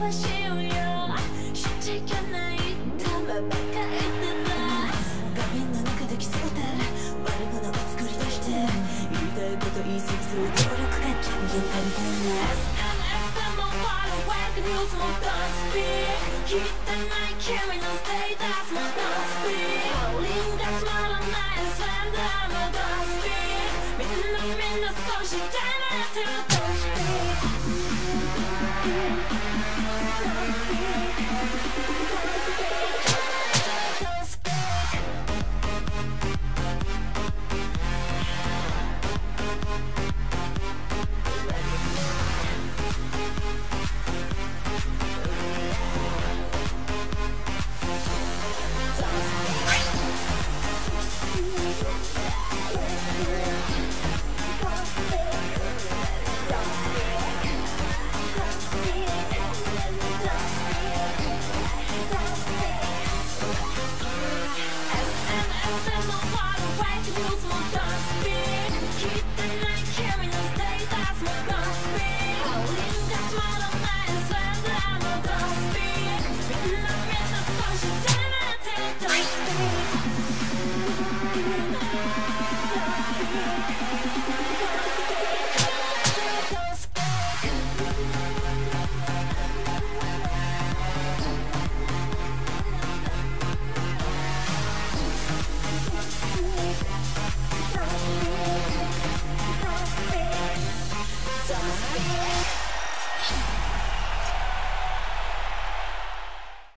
はしようよ知っちゃいけないためばっか言ってた画面の中で競ったら悪者を作り出して言いたいこと言い過ぎそう努力がキャンギン足りたいな SNS でもフォローフェイクニュースも Don't speak 汚い君のステータスも Don't speak 輪がつまらないスレンダーも Don't speak みんな少しダメってる Don't speak SNS でもフォローフェイクニュースも